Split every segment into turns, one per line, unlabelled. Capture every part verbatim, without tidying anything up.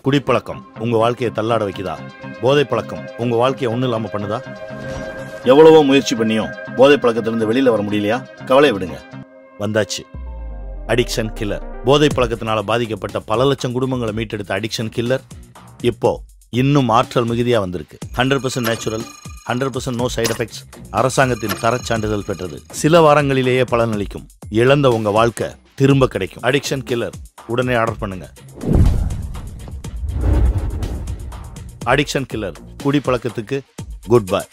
குடிப்பழக்கம் உங்க வாழ்க்கையை தள்ளாட வைக்குதா? போதை பழக்கம் உங்க வாழ்க்கையை ஒன்றும் இல்லாம பண்ணுதா? எவ்வளவோ முயற்சி பண்ணியும் போதை பழக்கத்திலிருந்து வெளியில வர முடியலையா? கவலை விடுங்க, வந்தாச்சு. Addiction killer. போதை பழக்கத்தினால பாதிக்கப்பட்ட பல லட்சம் குடும்பங்களை மீட்டெடுத்த அடிக்ஷன் கில்லர் இப்போ இன்னும் ஆற்றல் மிகுதியா வந்திருக்கு. Hundred percent natural, hundred percent no side effects, அரசாங்கத்தின் தரச் சான்றிதழ் பெற்றது. சில வாரங்களிலேயே பலனளிக்கும். இழந்த உங்க வாழ்க்கை திரும்ப கிடைக்கும். அடிக்ஷன் கில்லர் உடனே ஆர்டர் பண்ணுங்க. அடிக்ஷன் கில்லர், குடிப்பழக்கத்துக்கு குட் பை.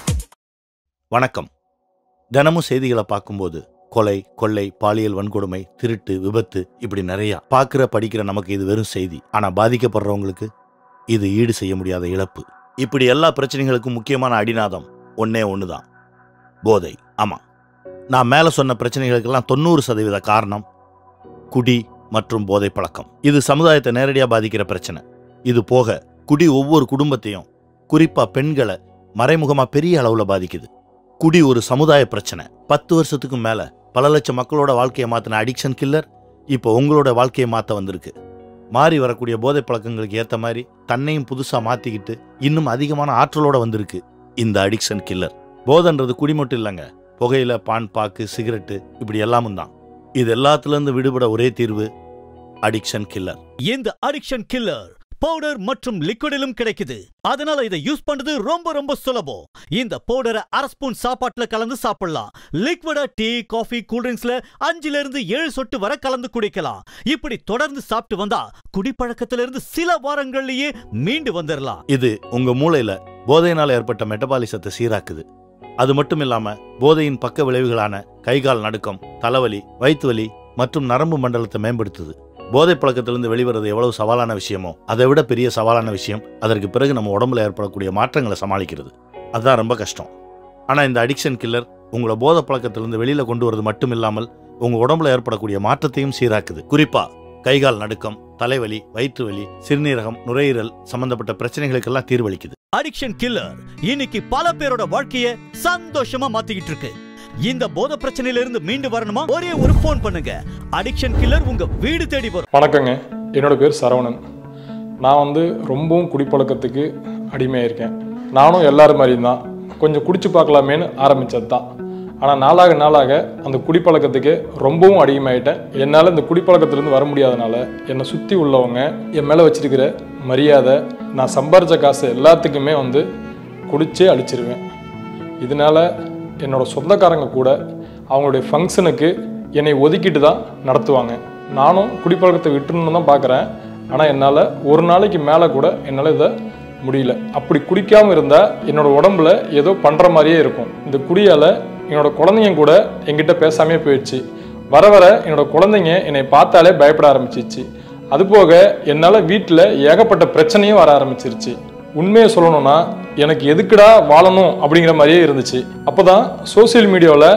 வணக்கம். தினமும் செய்திகளை பார்க்கும்போது கொலை, கொள்ளை, பாலியல் வன்கொடுமை, திருட்டு, விபத்து, இப்படி நிறைய பார்க்கிற படிக்கிற நமக்கு இது வெறும் செய்தி. ஆனா பாதிக்கப்படுறவங்களுக்கு இது ஈடு செய்ய முடியாத இழப்பு. இப்படி எல்லா பிரச்சனைகளுக்கும் முக்கியமான அடிநாதம் ஒன்னே ஒண்ணுதான், போதை. ஆமா, நான் மேல சொன்ன பிரச்சனைகளுக்கெல்லாம் தொண்ணூறு சதவீத காரணம் குடி மற்றும் போதை பழக்கம். இது சமுதாயத்தை நேரடியா பாதிக்கிற பிரச்சனை. இது போக குடி ஒவ்வொரு குடும்பத்தையும், குறிப்பா பெண்களை மறைமுகமா பெரிய அளவுல பாதிக்குது. குடி ஒரு சமுதாய பிரச்சனை. பத்து வருஷத்துக்கும் மேல பல லட்சம் மக்களோட வாழ்க்கையை மாத்தின அடிக்ஷன் கில்லர் இப்போ உங்களோட வாழ்க்கையை மாத்த வந்திருக்கு. மாறி வரக்கூடிய போதை பழக்கங்களுக்கு ஏத்த மாதிரி தன்னையும் புதுசா மாத்திக்கிட்டு இன்னும் அதிகமான ஆற்றலோட வந்திருக்கு இந்த அடிக்ஷன் கில்லர். போதைன்றது குடி மட்டும் இல்லைங்க, புகையில, பான், பாக்கு, சிகரெட்டு, இப்படி எல்லாமும் தான். இது எல்லாத்துல இருந்து விடுபட ஒரே தீர்வு அடிக்ஷன் கில்லர்.
இந்த அடிக்ஷன் கில்லர் பவுடர் மற்றும் லிக்விடிலும் கிடைக்குது. அதனால இதை யூஸ் பண்றது ரொம்ப ரொம்ப சுலபம். இந்த பவுடரை அரை ஸ்பூன் சாப்பாட்டுல கலந்து சாப்பிடலாம். லிக்விடா டீ, காஃபி, கூல்ட்ரிங்க்ஸ்ல அஞ்சுல இருந்து ஏழு சொட்டு வரை கலந்து குடிக்கலாம். இப்படி தொடர்ந்து சாப்பிட்டு வந்தா குடிப்பழக்கத்தில இருந்து சில வாரங்கள்லயே மீண்டு வந்துடலாம்.
இது உங்க மூளையில போதையினால ஏற்பட்ட மெட்டபாலிசத்தை சீராக்குது. அது மட்டும் இல்லாம போதையின் பக்க விளைவுகளான கைகால் நடுக்கம், தலைவலி, வயிற்று வலி மற்றும் நரம்பு மண்டலத்தை மேம்படுத்துது. போதை பழக்கத்திலிருந்து வெளிவரது எவ்வளவு சவாலான விஷயமோ அதை விட பெரிய சவாலான விஷயம் அதற்கு பிறகு நம்ம உடம்புல ஏற்படக்கூடிய மாற்றங்களை சமாளிக்கிறது. அதுதான் ரொம்ப கஷ்டம். ஆனா இந்த அடிக்ஷன் கில்லர் உங்களை போதை பழக்கத்திலிருந்து வெளியில கொண்டு வரது மட்டும் இல்லாமல் உங்க உடம்புல ஏற்படக்கூடிய மாற்றத்தையும் சீராக்குது. குறிப்பா கைகால் நடுக்கம், தலைவலி, வயிற்று வலி, சிறுநீரகம், நுரையீரல் சம்பந்தப்பட்ட பிரச்சனைகளுக்கெல்லாம் தீர்வளிக்குது.
அடிக்ஷன் கில்லர் இன்னைக்கு பல பேரோட வாழ்க்கையை சந்தோஷமா மாத்திக்கிட்டு இருக்கு. இந்த போதை பிரச்சனையில இருந்து மீண்டு வரணுமா? ஒரே ஒரு போன் பண்ணுங்க, அடிக்ஷன் கில்லர் உங்க வீடு தேடி வரும்.
வணக்கங்க, என்னோட பேர் சரவணன். நான் வந்து ரொம்பவும் குடிப்பழக்கத்துக்கு அடிமையாயிருக்கேன். நானும் எல்லாரும் மாதிரியும் தான் கொஞ்சம் குடிச்சு பார்க்கலாமேன்னு ஆரம்பித்தது தான். ஆனால் நாளாக நாளாக அந்த குடிப்பழக்கத்துக்கு ரொம்பவும் அடிமையாயிட்டேன். என்னால் இந்த குடிப்பழக்கத்திலேருந்து வர முடியாதனால என்னை சுற்றி உள்ளவங்க என் மேலே வச்சிருக்கிற மரியாதை, நான் சம்பாரித்த காசு எல்லாத்துக்குமே வந்து குடிச்சே அழிச்சிருவேன். இதனால் என்னோட சொந்தக்காரங்க கூட அவங்களுடைய ஃபங்க்ஷனுக்கு என்னை ஒதுக்கிட்டு தான் நடத்துவாங்க. நானும் குடிப்பழக்கத்தை விட்டுணுன்னு தான் பார்க்குறேன். ஆனால் என்னால் ஒரு நாளைக்கு மேலே கூட என்னால் இதை முடியல. அப்படி குடிக்காமல் இருந்தால் என்னோடய உடம்புல ஏதோ பண்ணுற மாதிரியே இருக்கும். இந்த குடியால் என்னோடய குழந்தைங்க கூட என்கிட்ட பேசாமே போயிடுச்சு. வர வர என்னோடய குழந்தைங்க என்னை பார்த்தாலே பயப்பட ஆரம்பிச்சிச்சு. அதுபோக என்னால் வீட்டில் ஏகப்பட்ட பிரச்சனையும் வர ஆரம்பிச்சிருச்சு. உண்மையை சொல்லணும்னா எனக்கு எதுக்குடா வாழணும் அப்படிங்கிற மாதிரியே இருந்துச்சு. அப்போ தான் சோசியல் மீடியாவில்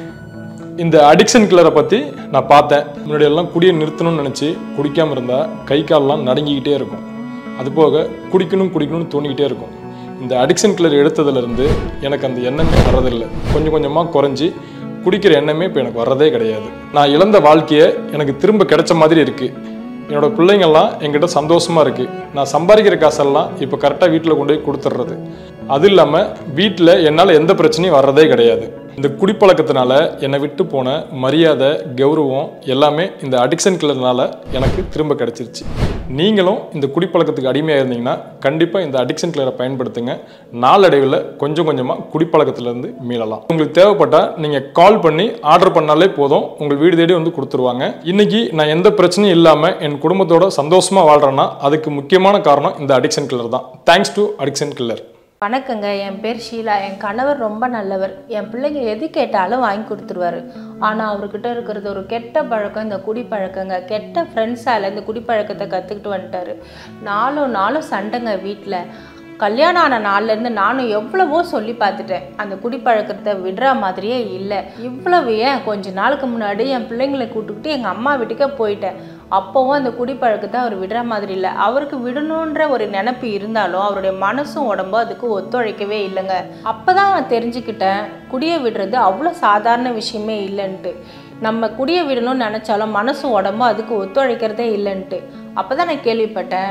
இந்த அடிக்ஷன் கில்லரை பற்றி நான் பார்த்தேன். முன்னாடி எல்லாம் குடியை நிறுத்தணும்னு நினச்சி குடிக்காமல் இருந்தால் கை காலெலாம் நடுங்கிக்கிட்டே இருக்கும். அதுபோக குடிக்கணும் குடிக்கணும்னு தோணிக்கிட்டே இருக்கும். இந்த அடிக்ஷன் கில்லர் எடுத்ததுலேருந்து எனக்கு அந்த எண்ணமே வர்றதில்லை. கொஞ்சம் கொஞ்சமாக குறைஞ்சி குடிக்கிற எண்ணமே இப்போ எனக்கு வர்றதே கிடையாது. நான் இழந்த வாழ்க்கையை எனக்கு திரும்ப கிடைச்ச மாதிரி இருக்குது. என்னோட பிள்ளைங்கள்லாம் என்கிட்ட சந்தோஷமாக இருக்குது. நான் சம்பாதிக்கிற காசெல்லாம் இப்போ கரெக்டாக வீட்டில் கொண்டு போய் கொடுத்துட்றது. அது இல்லாமல் வீட்டில் என்னால் எந்த பிரச்சனையும் வர்றதே கிடையாது. இந்த குடிப்பழக்கத்தினால என்னை விட்டு போன மரியாதை, கௌரவம் எல்லாமே இந்த அடிக்ஷன் கில்லர்னால எனக்கு திரும்ப கிடைச்சிருச்சு. நீங்களும் இந்த குடிப்பழக்கத்துக்கு அடிமையாக இருந்தீங்கன்னா கண்டிப்பாக இந்த அடிக்ஷன் கில்லரை பயன்படுத்துங்க. நாளடைவில் கொஞ்சம் கொஞ்சமாக குடிப்பழக்கத்திலேருந்து மீளலாம். உங்களுக்கு தேவைப்பட்டால் நீங்கள் கால் பண்ணி ஆர்டர் பண்ணாலே போதும், உங்கள் வீடு தேடி வந்து கொடுத்துருவாங்க. இன்னைக்கு நான் எந்த பிரச்சனையும் இல்லாமல் என் குடும்பத்தோட சந்தோஷமாக வாழ்கிறேன்னா அதுக்கு முக்கியமான காரணம் இந்த அடிக்ஷன் கில்லர் தான். Thanks to addiction killer.
வணக்கங்க, என் பேர் ஷீலா. என் கணவர் ரொம்ப நல்லவர். என் பிள்ளைங்க எது கேட்டாலும் வாங்கி கொடுத்துருவாரு. ஆனால் அவர்கிட்ட இருக்கிறது ஒரு கெட்ட பழக்கம், இந்த குடிப்பழக்கங்க. கெட்ட ஃப்ரெண்ட்ஸால் இந்த குடிப்பழக்கத்தை கற்றுக்கிட்டு வந்துட்டாரு. நாலும் நாளும் சண்டைங்க வீட்டில். கல்யாணம் ஆன நாள்லேருந்து நானும் எவ்வளவோ சொல்லி பார்த்துட்டேன், அந்த குடிப்பழக்கத்தை விடுற மாதிரியே இல்லை. இவ்வளவு ஏன் கொஞ்ச நாளுக்கு முன்னாடி என் பிள்ளைங்களை கூப்பிட்டுக்கிட்டு எங்கள் அம்மா வீட்டுக்கே போயிட்டேன். அப்போவும் அந்த குடிப்பழக்கத்தை அவர் விடுற மாதிரி இல்லை. அவருக்கு விடணுன்ற ஒரு நினைப்பு இருந்தாலும் அவருடைய மனசும் உடம்பும் அதுக்கு ஒத்துழைக்கவே இல்லைங்க. அப்போ தான் நான் தெரிஞ்சுக்கிட்டேன், குடியை விடுறது அவ்வளோ சாதாரண விஷயமே இல்லைன்ட்டு. நம்ம குடியை விடணும்னு நினச்சாலும் மனசும் உடம்பும் அதுக்கு ஒத்துழைக்கிறதே இல்லைன்ட்டு. அப்போ தான் நான் கேள்விப்பட்டேன், இந்த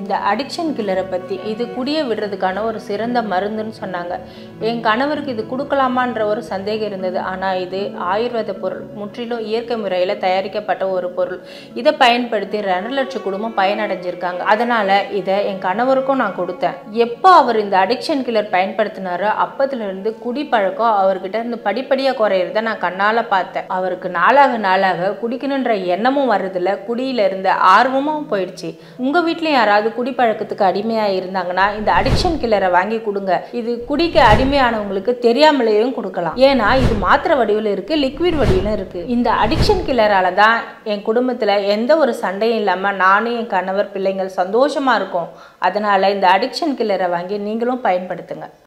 இந்த அடிக்ஷன் கில்லரை பற்றி. இது குடியை விடுறதுக்கான ஒரு சிறந்த மருந்துன்னு சொன்னாங்க. என் கணவருக்கு இது கொடுக்கலாமான்ற ஒரு சந்தேகம் இருந்தது. ஆனால் இது ஆயுர்வேத பொருள், முற்றிலும் இயற்கை முறையில் தயாரிக்கப்பட்ட ஒரு பொருள். இதை பயன்படுத்தி ரெண்டு லட்சம் குடும்பம் பயனடைஞ்சிருக்காங்க. அதனால் இதை என் கணவருக்கும் நான் கொடுத்தேன். எப்போ அவர் இந்த அடிக்ஷன் கில்லர் பயன்படுத்தினாரோ அப்பத்துலேருந்து குடிப்பழக்கம் அவர்கிட்ட இருந்து படிப்படியாக குறையிறத நான் கண்ணால் பார்த்தேன். அவருக்கு நாளாக நாளாக குடிக்கணுன்ற எண்ணமும் வர்றதில்ல, குடியில் இருந்த ஆர்வமும் போயிடுச்சு. உங்கள் வீட்லையும் யாராவது குடிப்பழக்கத்துக்கு அடிமையாக இருந்தாங்கன்னா இந்த அடிக்ஷன் கில்லரை வாங்கி கொடுங்க. இது குடிக்க அடிமையானவங்களுக்கு தெரியாமலேயும் கொடுக்கலாம். ஏன்னா இது மாத்திரை வடிவில் இருக்குது, லிக்விட் வடிவிலும் இருக்குது. இந்த அடிக்ஷன் கில்லரால தான் என் குடும்பத்தில் எந்த ஒரு சண்டையும் இல்லாமல் நானும் என் கணவர் பிள்ளைங்கள் சந்தோஷமாக இருக்கோம். அதனால் இந்த அடிக்ஷன் கில்லரை வாங்கி நீங்களும் பயன்படுத்துங்க.